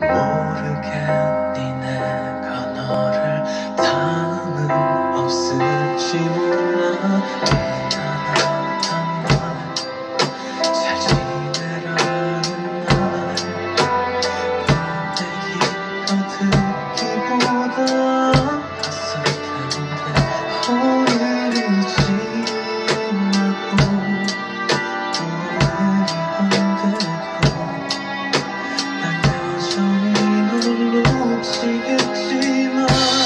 모르겠니 내가 너를 다음은 없을지 몰라. 미안하단 말, 잘 지내라는 말, 내 이거 듣기보다 낯설 텐데 오늘이지 말고 또 오늘이 안 돼도 놓치겠지만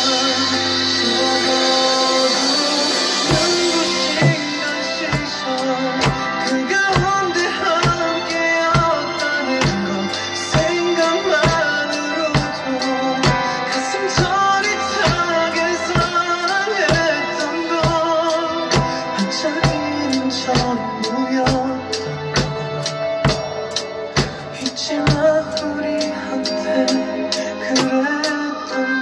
적어도 눈부신 시선 그 가운데 함께였다는 것 생각만으로도 가슴 저릿하게 사랑했던 건 반짝이는 전부였던 것 잊지 마 우리한테 그랬던 건.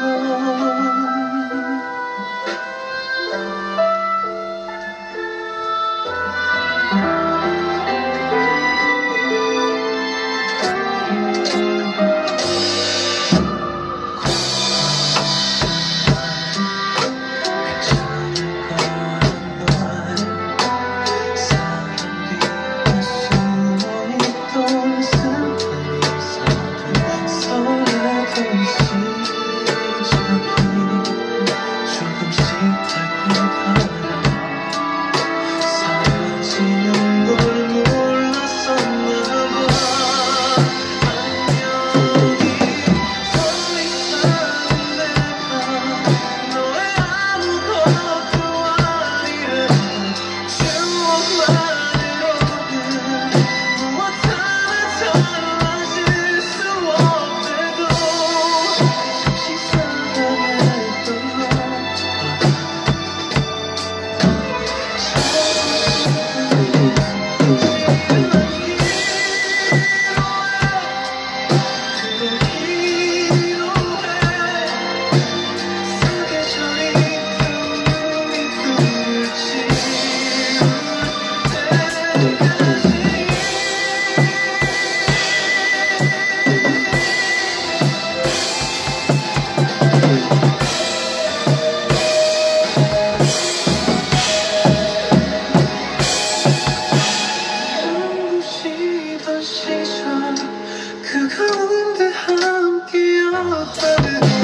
괜찮을 거란 말, 사람들이 숨어있던 슬픈 설레던 시작이 조금씩 달콤하라. 사라지는 걸 몰랐었나 봐. 안녕히 더 이상은 내가 너의 아무것도 아니라고 추억만으로는 무엇 하나 달라질 수 없대도 잠시 사랑했던 너 눈부시던 시선 그 가운데 함께였다는